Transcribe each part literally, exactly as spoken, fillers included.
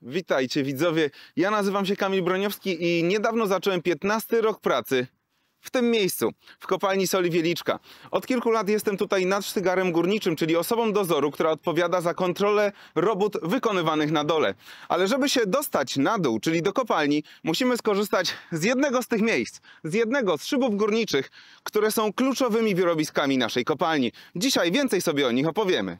Witajcie widzowie, ja nazywam się Kamil Broniowski i niedawno zacząłem piętnasty rok pracy w tym miejscu, w kopalni soli Wieliczka. Od kilku lat jestem tutaj nadsztygarem górniczym, czyli osobą dozoru, która odpowiada za kontrolę robót wykonywanych na dole. Ale żeby się dostać na dół, czyli do kopalni, musimy skorzystać z jednego z tych miejsc, z jednego z szybów górniczych, które są kluczowymi wirowiskami naszej kopalni. Dzisiaj więcej sobie o nich opowiemy.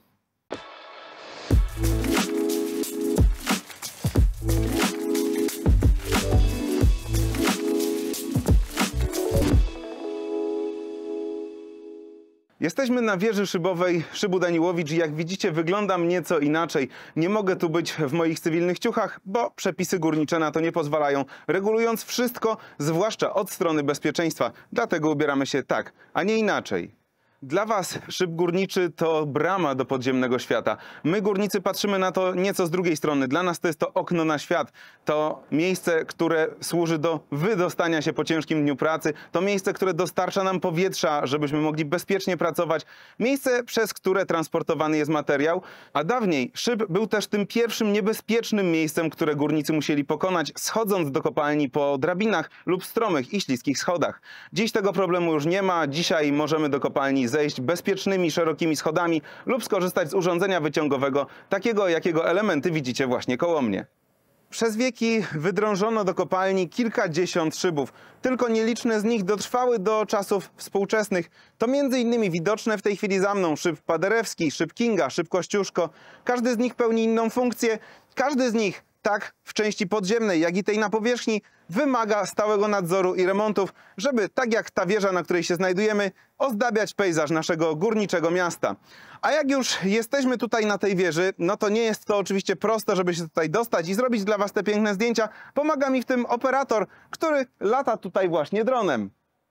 Jesteśmy na wieży szybowej szybu Daniłowicz i jak widzicie wyglądam nieco inaczej. Nie mogę tu być w moich cywilnych ciuchach, bo przepisy górnicze na to nie pozwalają, regulując wszystko, zwłaszcza od strony bezpieczeństwa. Dlatego ubieramy się tak, a nie inaczej. Dla was szyb górniczy to brama do podziemnego świata. My górnicy patrzymy na to nieco z drugiej strony. Dla nas to jest to okno na świat. To miejsce, które służy do wydostania się po ciężkim dniu pracy. To miejsce, które dostarcza nam powietrza, żebyśmy mogli bezpiecznie pracować. Miejsce, przez które transportowany jest materiał. A dawniej szyb był też tym pierwszym niebezpiecznym miejscem, które górnicy musieli pokonać, schodząc do kopalni po drabinach lub stromych i śliskich schodach. Dziś tego problemu już nie ma. Dzisiaj możemy do kopalni zejść bezpiecznymi, szerokimi schodami lub skorzystać z urządzenia wyciągowego, takiego jakiego elementy widzicie właśnie koło mnie. Przez wieki wydrążono do kopalni kilkadziesiąt szybów. Tylko nieliczne z nich dotrwały do czasów współczesnych. To między innymi widoczne w tej chwili za mną szyb Paderewski, szyb Kinga, szyb Kościuszko. Każdy z nich pełni inną funkcję. Każdy z nich, tak w części podziemnej, jak i tej na powierzchni, wymaga stałego nadzoru i remontów, żeby, tak jak ta wieża, na której się znajdujemy, ozdabiać pejzaż naszego górniczego miasta. A jak już jesteśmy tutaj na tej wieży, no to nie jest to oczywiście proste, żeby się tutaj dostać i zrobić dla was te piękne zdjęcia. Pomaga mi w tym operator, który lata tutaj właśnie dronem.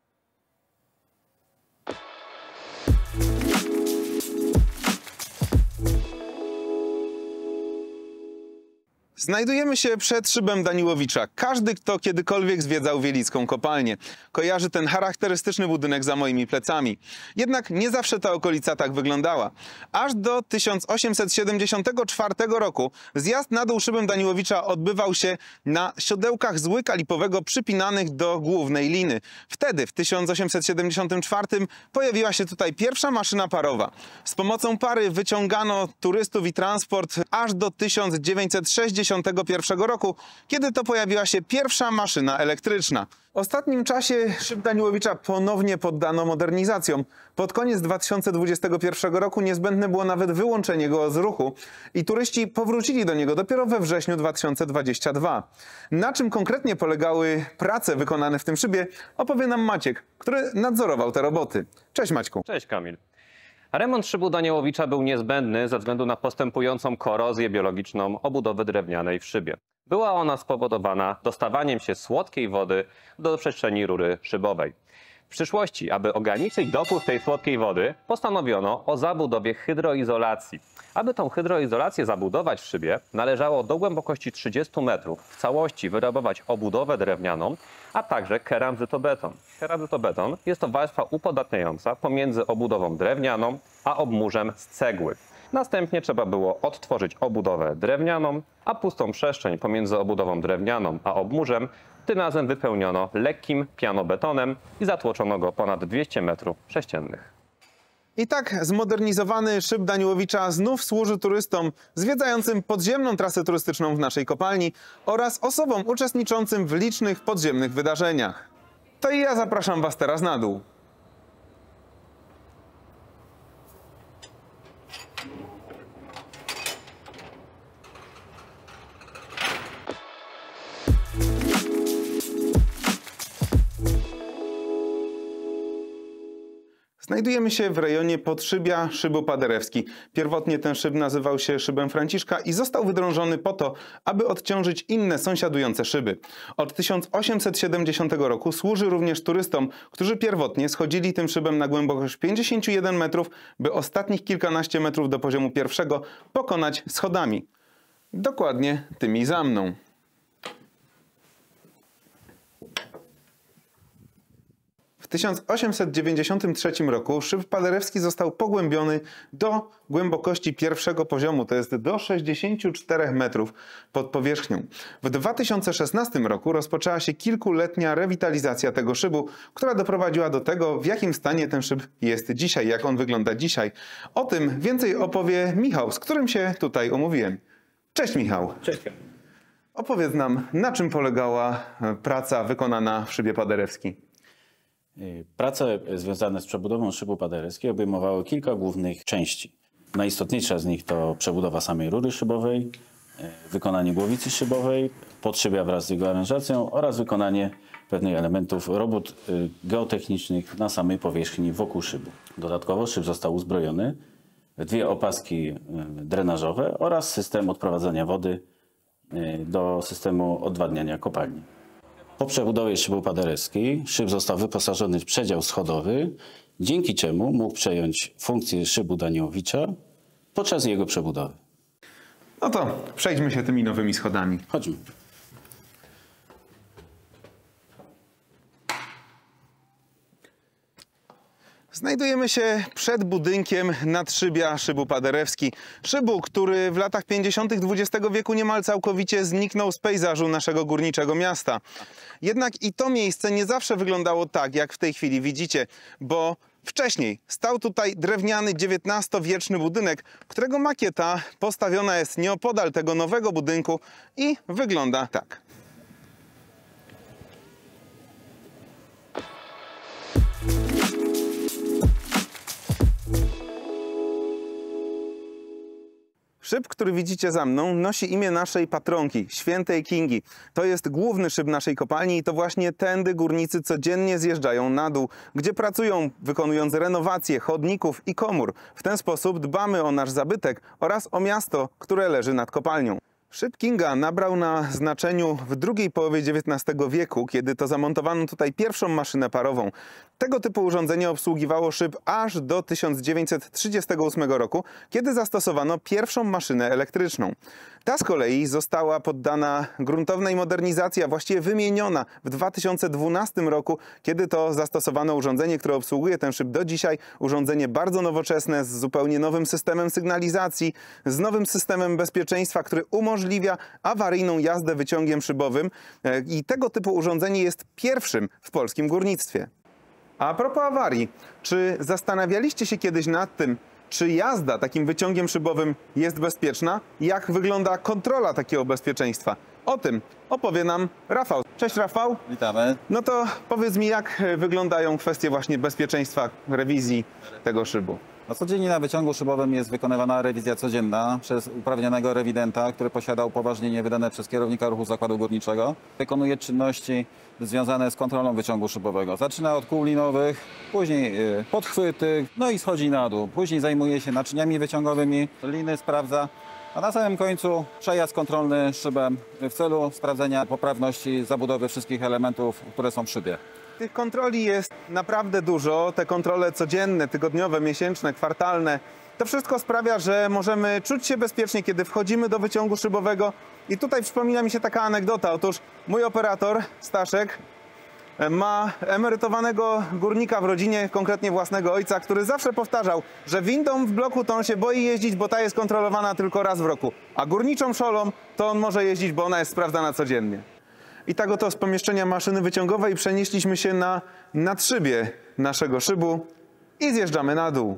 Znajdujemy się przed szybem Daniłowicza. Każdy, kto kiedykolwiek zwiedzał wielicką kopalnię, kojarzy ten charakterystyczny budynek za moimi plecami. Jednak nie zawsze ta okolica tak wyglądała. Aż do tysiąc osiemset siedemdziesiątego czwartego roku zjazd na dół szybem Daniłowicza odbywał się na siodełkach z łyka lipowego przypinanych do głównej liny. Wtedy, w tysiąc osiemset siedemdziesiątym czwartym, pojawiła się tutaj pierwsza maszyna parowa. Z pomocą pary wyciągano turystów i transport aż do tysiąc dziewięćset sześćdziesiątego pierwszego roku, kiedy to pojawiła się pierwsza maszyna elektryczna. W ostatnim czasie szyb Daniłowicza ponownie poddano modernizacjom. Pod koniec dwa tysiące dwudziestego pierwszego roku niezbędne było nawet wyłączenie go z ruchu i turyści powrócili do niego dopiero we wrześniu dwa tysiące dwudziestego drugiego. Na czym konkretnie polegały prace wykonane w tym szybie, opowie nam Maciek, który nadzorował te roboty. Cześć Maćku. Cześć Kamil. Remont szybu Daniłowicza był niezbędny ze względu na postępującą korozję biologiczną obudowy drewnianej w szybie. Była ona spowodowana dostawaniem się słodkiej wody do przestrzeni rury szybowej. W przyszłości, aby ograniczyć dopływ tej słodkiej wody, postanowiono o zabudowie hydroizolacji. Aby tą hydroizolację zabudować w szybie, należało do głębokości trzydziestu metrów w całości wyrabować obudowę drewnianą, a także keramzytobeton. Keramzytobeton jest to warstwa upodatniająca pomiędzy obudową drewnianą a obmurzem z cegły. Następnie trzeba było odtworzyć obudowę drewnianą, a pustą przestrzeń pomiędzy obudową drewnianą a obmurzem tym razem wypełniono lekkim pianobetonem i zatłoczono go ponad dwieście metrów sześciennych. I tak zmodernizowany szyb Daniłowicza znów służy turystom zwiedzającym podziemną trasę turystyczną w naszej kopalni oraz osobom uczestniczącym w licznych podziemnych wydarzeniach. To i ja zapraszam was teraz na dół. Znajdujemy się w rejonie podszybia szybu Paderewski. Pierwotnie ten szyb nazywał się szybem Franciszka i został wydrążony po to, aby odciążyć inne sąsiadujące szyby. Od tysiąc osiemset siedemdziesiątego roku służy również turystom, którzy pierwotnie schodzili tym szybem na głębokość pięćdziesiąt jeden metrów, by ostatnich kilkanaście metrów do poziomu pierwszego pokonać schodami. Dokładnie tymi za mną. W tysiąc osiemset dziewięćdziesiątym trzecim roku szyb Paderewski został pogłębiony do głębokości pierwszego poziomu, to jest do sześćdziesięciu czterech metrów pod powierzchnią. W dwa tysiące szesnastym roku rozpoczęła się kilkuletnia rewitalizacja tego szybu, która doprowadziła do tego, w jakim stanie ten szyb jest dzisiaj, jak on wygląda dzisiaj. O tym więcej opowie Michał, z którym się tutaj umówiłem. Cześć Michał. Cześć. Opowiedz nam, na czym polegała praca wykonana w szybie Paderewski. Prace związane z przebudową szybu Paderewski obejmowały kilka głównych części. Najistotniejsza z nich to przebudowa samej rury szybowej, wykonanie głowicy szybowej, podszybia wraz z jego aranżacją oraz wykonanie pewnych elementów robót geotechnicznych na samej powierzchni wokół szybu. Dodatkowo szyb został uzbrojony w dwie opaski drenażowe oraz system odprowadzania wody do systemu odwadniania kopalni. Po przebudowie szybu Paderewskiej szyb został wyposażony w przedział schodowy, dzięki czemu mógł przejąć funkcję szybu Daniłowicza podczas jego przebudowy. No to przejdźmy się tymi nowymi schodami. Chodźmy. Znajdujemy się przed budynkiem nadszybia szybu Paderewski. Szybu, który w latach pięćdziesiątych dwudziestego wieku niemal całkowicie zniknął z pejzażu naszego górniczego miasta. Jednak i to miejsce nie zawsze wyglądało tak, jak w tej chwili widzicie, bo wcześniej stał tutaj drewniany dziewiętnastowieczny budynek, którego makieta postawiona jest nieopodal tego nowego budynku i wygląda tak. Szyb, który widzicie za mną, nosi imię naszej patronki, świętej Kingi. To jest główny szyb naszej kopalni i to właśnie tędy górnicy codziennie zjeżdżają na dół, gdzie pracują, wykonując renowację chodników i komór. W ten sposób dbamy o nasz zabytek oraz o miasto, które leży nad kopalnią. Szyb Kinga nabrał na znaczeniu w drugiej połowie dziewiętnastego wieku, kiedy to zamontowano tutaj pierwszą maszynę parową. Tego typu urządzenie obsługiwało szyb aż do tysiąc dziewięćset trzydziestego ósmego roku, kiedy zastosowano pierwszą maszynę elektryczną. Ta z kolei została poddana gruntownej modernizacji, a właściwie wymieniona w dwa tysiące dwunastym roku, kiedy to zastosowano urządzenie, które obsługuje ten szyb do dzisiaj. Urządzenie bardzo nowoczesne, z zupełnie nowym systemem sygnalizacji, z nowym systemem bezpieczeństwa, który umożliwia awaryjną jazdę wyciągiem szybowym. I tego typu urządzenie jest pierwszym w polskim górnictwie. A propos awarii, czy zastanawialiście się kiedyś nad tym, czy jazda takim wyciągiem szybowym jest bezpieczna? Jak wygląda kontrola takiego bezpieczeństwa? O tym opowie nam Rafał. Cześć Rafał. Witamy. No to powiedz mi, jak wyglądają kwestie właśnie bezpieczeństwa rewizji tego szybu? No codziennie na wyciągu szybowym jest wykonywana rewizja codzienna przez uprawnionego rewidenta, który posiada upoważnienie wydane przez kierownika ruchu zakładu górniczego. Wykonuje czynności związane z kontrolą wyciągu szybowego. Zaczyna od kół linowych, później podchwyty, no i schodzi na dół. Później zajmuje się naczyniami wyciągowymi, liny sprawdza, a na samym końcu przejazd kontrolny szybem w celu sprawdzenia poprawności zabudowy wszystkich elementów, które są w szybie. Tych kontroli jest naprawdę dużo. Te kontrole codzienne, tygodniowe, miesięczne, kwartalne. To wszystko sprawia, że możemy czuć się bezpiecznie, kiedy wchodzimy do wyciągu szybowego. I tutaj przypomina mi się taka anegdota. Otóż mój operator, Staszek, ma emerytowanego górnika w rodzinie, konkretnie własnego ojca, który zawsze powtarzał, że windą w bloku to on się boi jeździć, bo ta jest kontrolowana tylko raz w roku. A górniczą szolą to on może jeździć, bo ona jest sprawdzana codziennie. I tak oto z pomieszczenia maszyny wyciągowej przenieśliśmy się na nadszybie naszego szybu i zjeżdżamy na dół.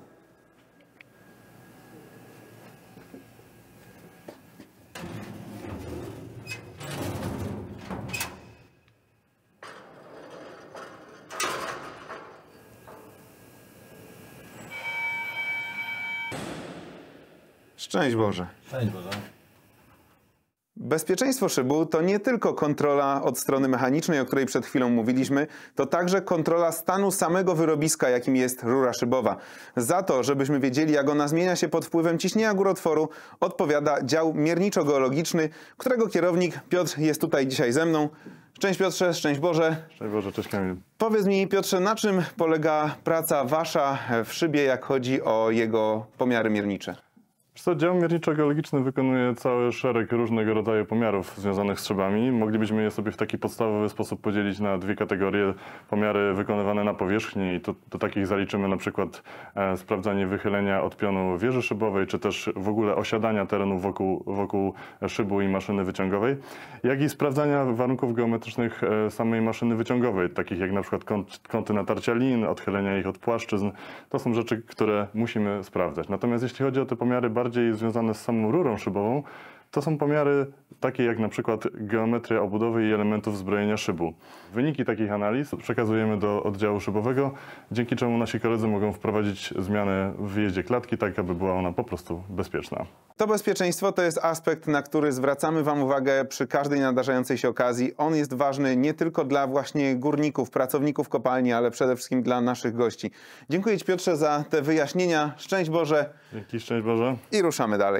Szczęść Boże. Szczęść Boże. Bezpieczeństwo szybu to nie tylko kontrola od strony mechanicznej, o której przed chwilą mówiliśmy, to także kontrola stanu samego wyrobiska, jakim jest rura szybowa. Za to, żebyśmy wiedzieli, jak ona zmienia się pod wpływem ciśnienia górotworu, odpowiada dział mierniczo-geologiczny, którego kierownik Piotr jest tutaj dzisiaj ze mną. Szczęść Piotrze, szczęść Boże. Szczęść Boże, cześć Kamil. Powiedz mi, Piotrze, na czym polega praca wasza w szybie, jak chodzi o jego pomiary miernicze? Co, dział mierniczo-geologiczny wykonuje cały szereg różnego rodzaju pomiarów związanych z szybami. Moglibyśmy je sobie w taki podstawowy sposób podzielić na dwie kategorie. Pomiary wykonywane na powierzchni i tu, do takich zaliczymy na przykład e, sprawdzanie wychylenia od pionu wieży szybowej, czy też w ogóle osiadania terenu wokół, wokół szybu i maszyny wyciągowej, jak i sprawdzania warunków geometrycznych e, samej maszyny wyciągowej, takich jak na przykład kąt, kąty natarcia lin, odchylenia ich od płaszczyzn. To są rzeczy, które musimy sprawdzać. Natomiast jeśli chodzi o te pomiary bardziej związane z samą rurą szybową, to są pomiary takie jak na przykład geometria obudowy i elementów zbrojenia szybu. Wyniki takich analiz przekazujemy do oddziału szybowego, dzięki czemu nasi koledzy mogą wprowadzić zmianę w wyjeździe klatki, tak aby była ona po prostu bezpieczna. To bezpieczeństwo to jest aspekt, na który zwracamy Wam uwagę przy każdej nadarzającej się okazji. On jest ważny nie tylko dla właśnie górników, pracowników kopalni, ale przede wszystkim dla naszych gości. Dziękuję Ci, Piotrze, za te wyjaśnienia. Szczęść Boże. Dzięki, szczęść Boże. I ruszamy dalej.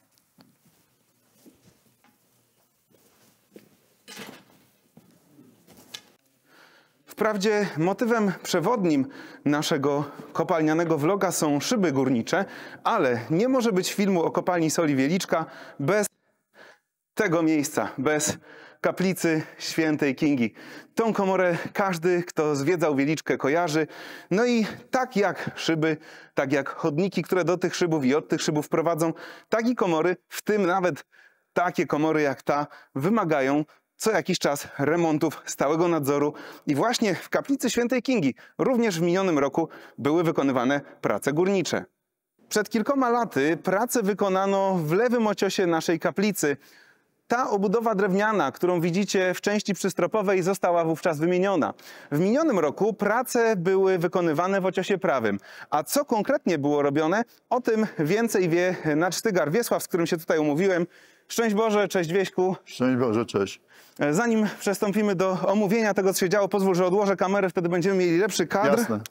Wprawdzie motywem przewodnim naszego kopalnianego vloga są szyby górnicze, ale nie może być filmu o kopalni soli Wieliczka bez tego miejsca, bez kaplicy świętej Kingi. Tą komorę każdy, kto zwiedzał Wieliczkę, kojarzy. No i tak jak szyby, tak jak chodniki, które do tych szybów i od tych szybów prowadzą, tak i komory, w tym nawet takie komory jak ta, wymagają co jakiś czas remontów, stałego nadzoru i właśnie w kaplicy świętej Kingi również w minionym roku były wykonywane prace górnicze. Przed kilkoma laty pracę wykonano w lewym ociosie naszej kaplicy. Ta obudowa drewniana, którą widzicie w części przystropowej, została wówczas wymieniona. W minionym roku prace były wykonywane w ociosie prawym. A co konkretnie było robione, o tym więcej wie nadsztygar Wiesław, z którym się tutaj umówiłem. Szczęść Boże, cześć Wieśku. Szczęść Boże, cześć. Zanim przystąpimy do omówienia tego, co się działo, pozwól, że odłożę kamerę, wtedy będziemy mieli lepszy kadr. Jasne.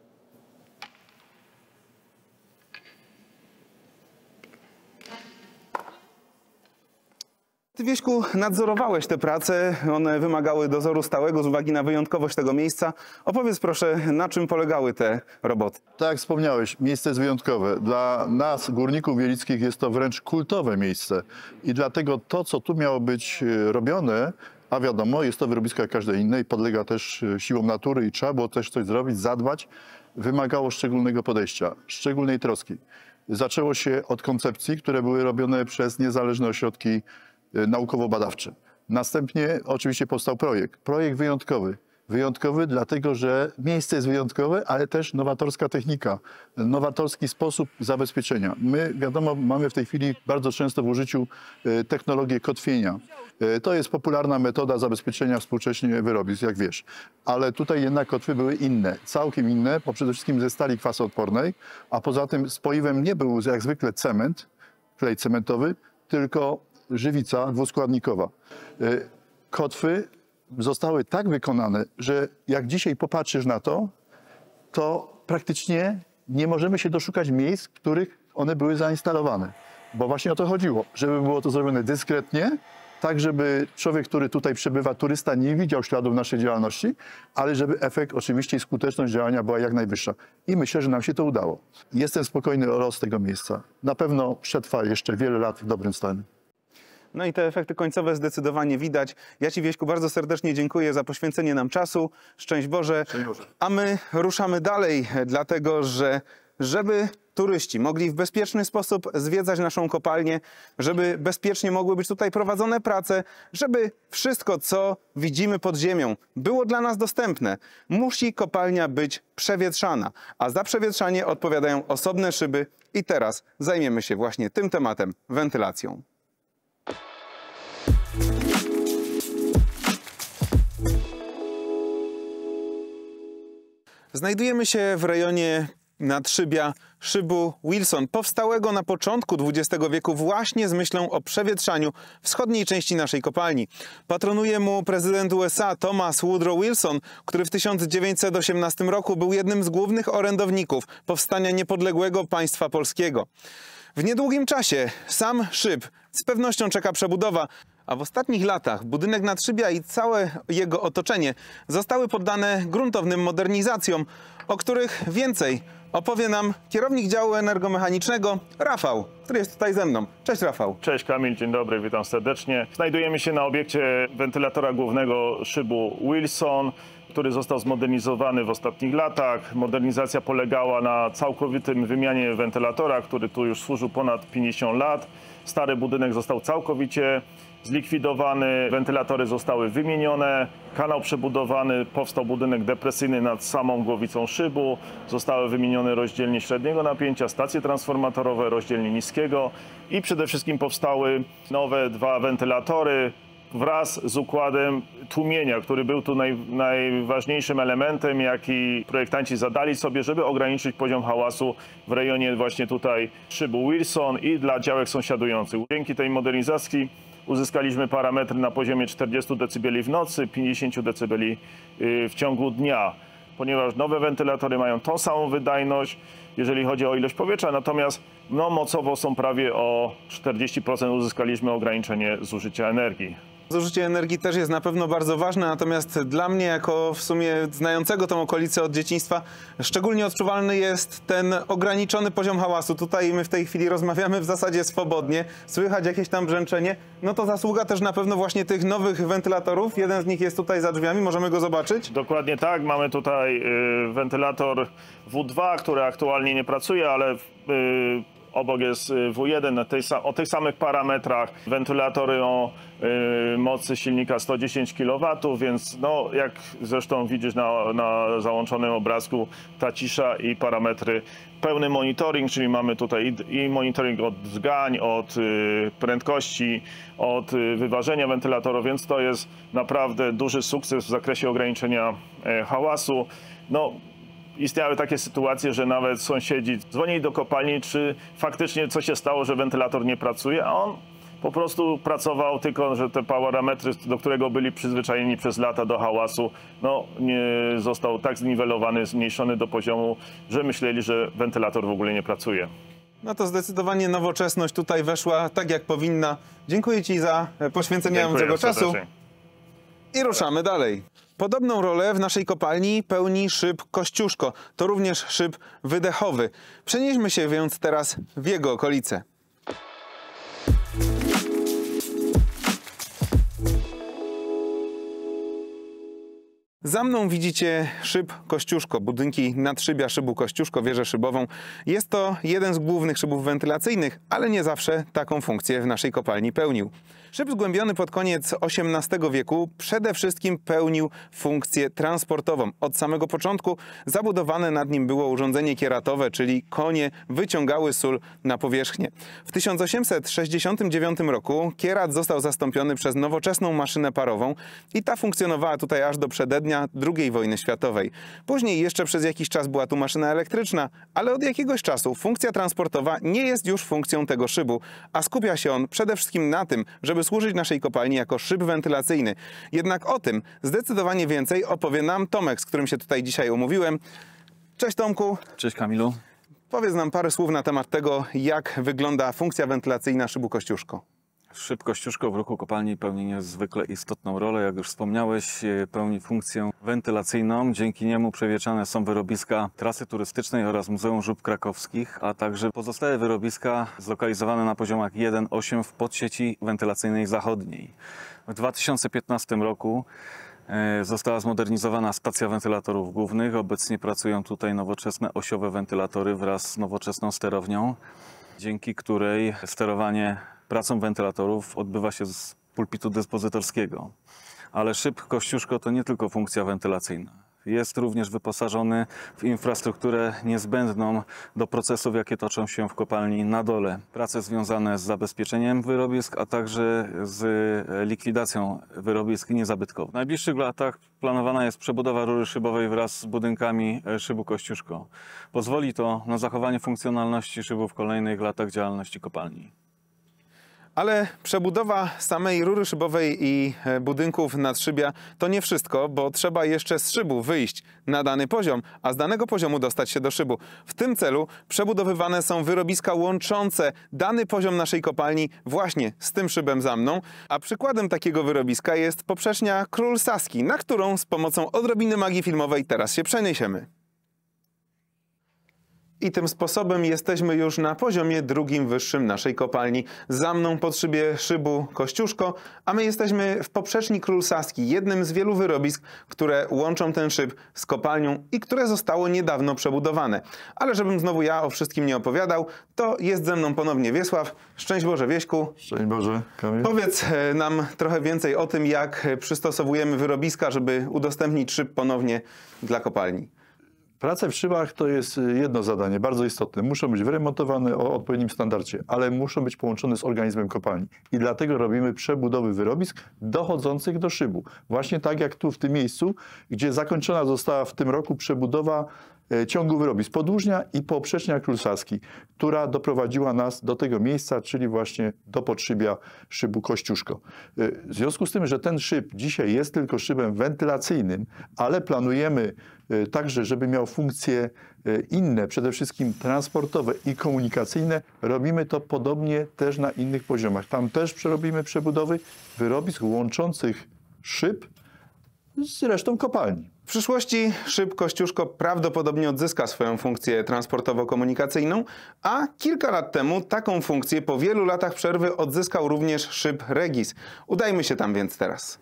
Ty, Wieśku, nadzorowałeś te prace, one wymagały dozoru stałego z uwagi na wyjątkowość tego miejsca. Opowiedz proszę, na czym polegały te roboty? Tak jak wspomniałeś, miejsce jest wyjątkowe. Dla nas, górników wielickich, jest to wręcz kultowe miejsce. I dlatego to, co tu miało być robione, a wiadomo, jest to wyrobisko jak każde inne i podlega też siłom natury i trzeba było też coś zrobić, zadbać, wymagało szczególnego podejścia, szczególnej troski. Zaczęło się od koncepcji, które były robione przez niezależne ośrodki naukowo-badawcze. Następnie oczywiście powstał projekt. Projekt wyjątkowy. Wyjątkowy dlatego, że miejsce jest wyjątkowe, ale też nowatorska technika, nowatorski sposób zabezpieczenia. My, wiadomo, mamy w tej chwili bardzo często w użyciu technologię kotwienia. To jest popularna metoda zabezpieczenia współcześnie wyrobisk, jak wiesz. Ale tutaj jednak kotwy były inne, całkiem inne, bo przede wszystkim ze stali kwasoodpornej, a poza tym spoiwem nie był jak zwykle cement, klej cementowy, tylko żywica dwuskładnikowa. Kotwy zostały tak wykonane, że jak dzisiaj popatrzysz na to, to praktycznie nie możemy się doszukać miejsc, w których one były zainstalowane. Bo właśnie o to chodziło, żeby było to zrobione dyskretnie, tak żeby człowiek, który tutaj przebywa, turysta, nie widział śladów naszej działalności, ale żeby efekt oczywiście i skuteczność działania była jak najwyższa. I myślę, że nam się to udało. Jestem spokojny o los tego miejsca. Na pewno przetrwa jeszcze wiele lat w dobrym stanie. No i te efekty końcowe zdecydowanie widać. Ja Ci, Wieśku, bardzo serdecznie dziękuję za poświęcenie nam czasu. Szczęść Boże. Szczęść Boże. A my ruszamy dalej, dlatego że żeby turyści mogli w bezpieczny sposób zwiedzać naszą kopalnię, żeby bezpiecznie mogły być tutaj prowadzone prace, żeby wszystko, co widzimy pod ziemią, było dla nas dostępne, musi kopalnia być przewietrzana. A za przewietrzanie odpowiadają osobne szyby i teraz zajmiemy się właśnie tym tematem, wentylacją. Znajdujemy się w rejonie nadszybia szybu Wilson, powstałego na początku dwudziestego wieku właśnie z myślą o przewietrzaniu wschodniej części naszej kopalni. Patronuje mu prezydent U S A Thomas Woodrow Wilson, który w tysiąc dziewięćset osiemnastym roku był jednym z głównych orędowników powstania niepodległego państwa polskiego. W niedługim czasie sam szyb z pewnością czeka przebudowa. a w ostatnich latach budynek nadszybia i całe jego otoczenie zostały poddane gruntownym modernizacjom, o których więcej opowie nam kierownik działu energomechanicznego Rafał, który jest tutaj ze mną. Cześć Rafał. Cześć Kamil, dzień dobry, witam serdecznie. Znajdujemy się na obiekcie wentylatora głównego szybu Wilson, który został zmodernizowany w ostatnich latach. Modernizacja polegała na całkowitym wymianie wentylatora, który tu już służył ponad pięćdziesiąt lat. Stary budynek został całkowicie zlikwidowany, wentylatory zostały wymienione, kanał przebudowany, powstał budynek depresyjny nad samą głowicą szybu, zostały wymienione rozdzielnie średniego napięcia, stacje transformatorowe, rozdzielnie niskiego i przede wszystkim powstały nowe dwa wentylatory wraz z układem tłumienia, który był tu naj, najważniejszym elementem, jaki projektanci zadali sobie, żeby ograniczyć poziom hałasu w rejonie właśnie tutaj szybu Wilson i dla działek sąsiadujących. Dzięki tej modernizacji uzyskaliśmy parametry na poziomie czterdziestu decybeli w nocy, pięćdziesięciu decybeli w ciągu dnia, ponieważ nowe wentylatory mają tą samą wydajność, jeżeli chodzi o ilość powietrza, natomiast no, mocowo są prawie o czterdzieści procent uzyskaliśmy ograniczenie zużycia energii. Zużycie energii też jest na pewno bardzo ważne, natomiast dla mnie, jako w sumie znającego tą okolicę od dzieciństwa, szczególnie odczuwalny jest ten ograniczony poziom hałasu. Tutaj my w tej chwili rozmawiamy w zasadzie swobodnie, słychać jakieś tam brzęczenie. No to zasługa też na pewno właśnie tych nowych wentylatorów. Jeden z nich jest tutaj za drzwiami, możemy go zobaczyć. Dokładnie tak, mamy tutaj y, wentylator W dwa, który aktualnie nie pracuje, ale y, obok jest W jeden tej, o tych samych parametrach, wentylatory o y, mocy silnika sto dziesięć kilowatów, więc no, jak zresztą widzisz na, na załączonym obrazku, ta cisza i parametry, pełny monitoring, czyli mamy tutaj i, i monitoring od zgań, od y, prędkości, od y, wyważenia wentylatorów, więc to jest naprawdę duży sukces w zakresie ograniczenia y, hałasu. No, istniały takie sytuacje, że nawet sąsiedzi dzwonili do kopalni, czy faktycznie co się stało, że wentylator nie pracuje, a on po prostu pracował, tylko że te parametry, do którego byli przyzwyczajeni przez lata do hałasu, no nie został tak zniwelowany, zmniejszony do poziomu, że myśleli, że wentylator w ogóle nie pracuje. No to zdecydowanie nowoczesność tutaj weszła tak, jak powinna. Dziękuję Ci za poświęcenie nam tego czasu i ruszamy dalej. Podobną rolę w naszej kopalni pełni szyb Kościuszko. To również szyb wydechowy. Przenieśmy się więc teraz w jego okolice. Za mną widzicie szyb Kościuszko, budynki nadszybia szybu Kościuszko, wieżę szybową. Jest to jeden z głównych szybów wentylacyjnych, ale nie zawsze taką funkcję w naszej kopalni pełnił. Szyb zgłębiony pod koniec osiemnastego wieku przede wszystkim pełnił funkcję transportową. Od samego początku zabudowane nad nim było urządzenie kieratowe, czyli konie wyciągały sól na powierzchnię. W tysiąc osiemset sześćdziesiątym dziewiątym roku kierat został zastąpiony przez nowoczesną maszynę parową i ta funkcjonowała tutaj aż do przedednia drugiej wojny światowej. Później jeszcze przez jakiś czas była tu maszyna elektryczna, ale od jakiegoś czasu funkcja transportowa nie jest już funkcją tego szybu, a skupia się on przede wszystkim na tym, żeby służyć naszej kopalni jako szyb wentylacyjny. Jednak o tym zdecydowanie więcej opowie nam Tomek, z którym się tutaj dzisiaj umówiłem. Cześć Tomku. Cześć Kamilu. Powiedz nam parę słów na temat tego, jak wygląda funkcja wentylacyjna szybu Kościuszko. Szyb Kościuszko w ruchu kopalni pełni niezwykle istotną rolę. Jak już wspomniałeś, pełni funkcję wentylacyjną. Dzięki niemu przewieczane są wyrobiska trasy turystycznej oraz Muzeum Żub Krakowskich, a także pozostałe wyrobiska zlokalizowane na poziomach jeden osiem w podsieci wentylacyjnej zachodniej. W dwa tysiące piętnastym roku została zmodernizowana stacja wentylatorów głównych. Obecnie pracują tutaj nowoczesne osiowe wentylatory wraz z nowoczesną sterownią, dzięki której sterowanie pracą wentylatorów odbywa się z pulpitu dyspozytorskiego. Ale szyb Kościuszko to nie tylko funkcja wentylacyjna. Jest również wyposażony w infrastrukturę niezbędną do procesów, jakie toczą się w kopalni na dole. Prace związane z zabezpieczeniem wyrobisk, a także z likwidacją wyrobisk niezabytkowych. W najbliższych latach planowana jest przebudowa rury szybowej wraz z budynkami szybu Kościuszko. Pozwoli to na zachowanie funkcjonalności szybu w kolejnych latach działalności kopalni. Ale przebudowa samej rury szybowej i budynków nadszybia to nie wszystko, bo trzeba jeszcze z szybu wyjść na dany poziom, a z danego poziomu dostać się do szybu. W tym celu przebudowywane są wyrobiska łączące dany poziom naszej kopalni właśnie z tym szybem za mną, a przykładem takiego wyrobiska jest poprzecznia Król Saski, na którą z pomocą odrobiny magii filmowej teraz się przeniesiemy. I tym sposobem jesteśmy już na poziomie drugim wyższym naszej kopalni. Za mną pod szybie szybu Kościuszko, a my jesteśmy w poprzeczni Król Saski, jednym z wielu wyrobisk, które łączą ten szyb z kopalnią i które zostało niedawno przebudowane. Ale żebym znowu ja o wszystkim nie opowiadał, to jest ze mną ponownie Wiesław. Szczęść Boże, Wieśku. Szczęść Boże, Kamil. Powiedz nam trochę więcej o tym, jak przystosowujemy wyrobiska, żeby udostępnić szyb ponownie dla kopalni. Prace w szybach to jest jedno zadanie, bardzo istotne. Muszą być wyremontowane o odpowiednim standardzie, ale muszą być połączone z organizmem kopalni. I dlatego robimy przebudowy wyrobisk dochodzących do szybu. Właśnie tak jak tu w tym miejscu, gdzie zakończona została w tym roku przebudowa ciągu wyrobisk Podłużnia i poprzecznia Król Saski, która doprowadziła nas do tego miejsca, czyli właśnie do podszybia szybu Kościuszko. W związku z tym, że ten szyb dzisiaj jest tylko szybem wentylacyjnym, ale planujemy także, żeby miał funkcje inne, przede wszystkim transportowe i komunikacyjne, robimy to podobnie też na innych poziomach. Tam też przerobimy przebudowy wyrobisk łączących szyb z resztą kopalni. W przyszłości szyb Kościuszko prawdopodobnie odzyska swoją funkcję transportowo-komunikacyjną, a kilka lat temu taką funkcję po wielu latach przerwy odzyskał również szyb Regis. Udajmy się tam więc teraz.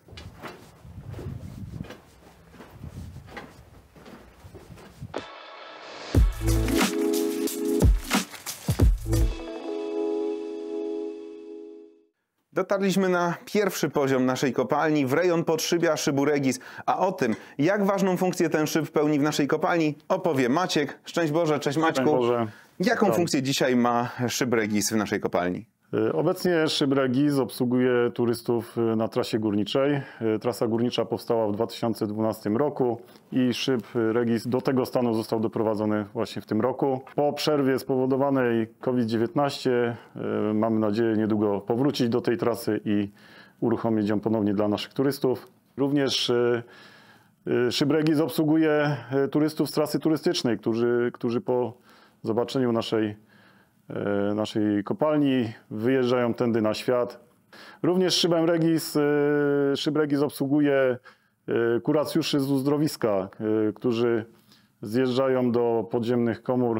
Dotarliśmy na pierwszy poziom naszej kopalni, w rejon podszybia szybu Regis. A o tym, jak ważną funkcję ten szyb pełni w naszej kopalni, opowie Maciek. Szczęść Boże, cześć Maćku. Szczęść Boże. Jaką Tam. funkcję dzisiaj ma szyb Regis w naszej kopalni? Obecnie szyb Regis obsługuje turystów na trasie górniczej. Trasa górnicza powstała w dwa tysiące dwunastym roku i szyb Regis do tego stanu został doprowadzony właśnie w tym roku. Po przerwie spowodowanej COVID dziewiętnaście mamy nadzieję niedługo powrócić do tej trasy i uruchomić ją ponownie dla naszych turystów. Również szyb Regis obsługuje turystów z trasy turystycznej, którzy, którzy po zobaczeniu naszej naszej kopalni wyjeżdżają tędy na świat. Również szybem Regis, szyb Regis obsługuje kuracjuszy z uzdrowiska, którzy zjeżdżają do podziemnych komór,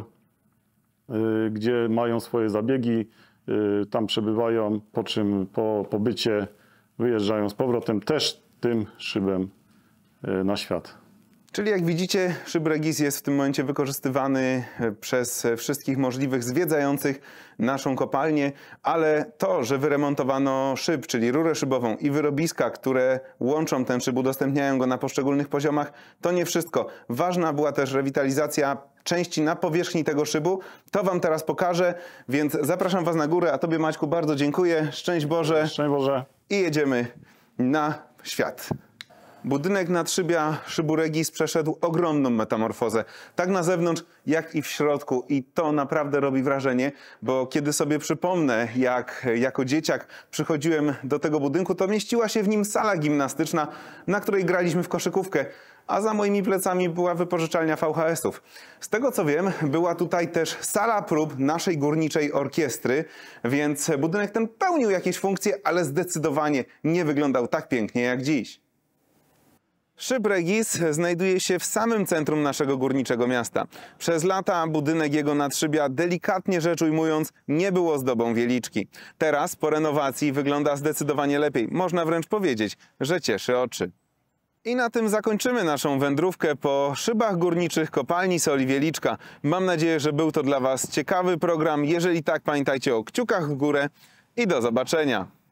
gdzie mają swoje zabiegi, tam przebywają, po czym po pobycie wyjeżdżają z powrotem też tym szybem na świat. Czyli jak widzicie, szyb Regis jest w tym momencie wykorzystywany przez wszystkich możliwych zwiedzających naszą kopalnię, ale to, że wyremontowano szyb, czyli rurę szybową i wyrobiska, które łączą ten szyb, udostępniają go na poszczególnych poziomach, to nie wszystko. Ważna była też rewitalizacja części na powierzchni tego szybu. To wam teraz pokażę, więc zapraszam was na górę, a tobie Maćku bardzo dziękuję. Szczęść Boże. Szczęść Boże. I jedziemy na świat. Budynek nadszybia szybu Regis przeszedł ogromną metamorfozę, tak na zewnątrz, jak i w środku. I to naprawdę robi wrażenie, bo kiedy sobie przypomnę, jak jako dzieciak przychodziłem do tego budynku, to mieściła się w nim sala gimnastyczna, na której graliśmy w koszykówkę, a za moimi plecami była wypożyczalnia V H S-ów. Z tego co wiem, była tutaj też sala prób naszej górniczej orkiestry, więc budynek ten pełnił jakieś funkcje, ale zdecydowanie nie wyglądał tak pięknie jak dziś. Szyb Regis znajduje się w samym centrum naszego górniczego miasta. Przez lata budynek jego nadszybia, delikatnie rzecz ujmując, nie był ozdobą Wieliczki. Teraz po renowacji wygląda zdecydowanie lepiej. Można wręcz powiedzieć, że cieszy oczy. I na tym zakończymy naszą wędrówkę po szybach górniczych kopalni soli Wieliczka. Mam nadzieję, że był to dla was ciekawy program. Jeżeli tak, pamiętajcie o kciukach w górę i do zobaczenia.